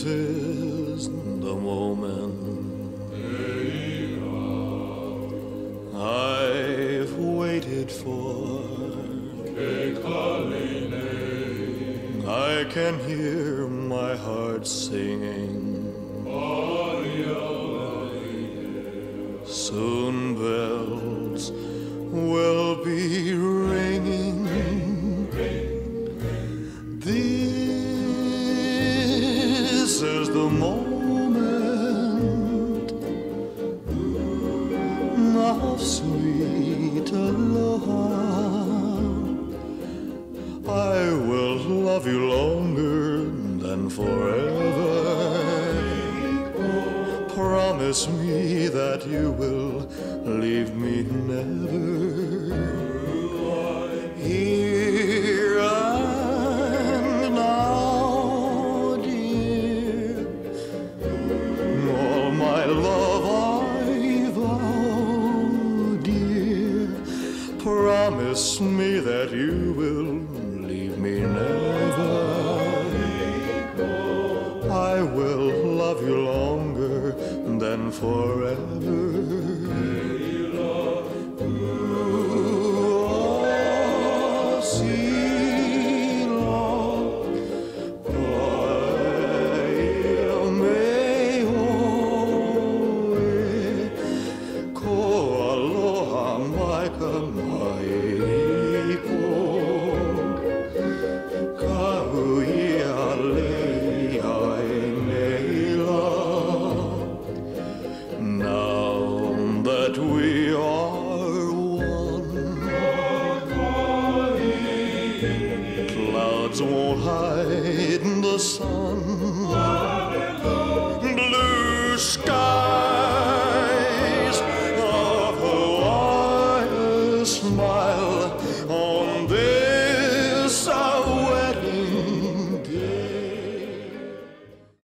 This is the moment I've waited for. I can hear my heart singing. Soon bells will be ringing. This is the moment of sweet aloha. I will love you longer than forever. Promise me that you will leave me never. Here and now, dear, all my love I vow, dear. Promise me that you will leave me never. I will love you longer than forever. Won't hide the sun. Blue sky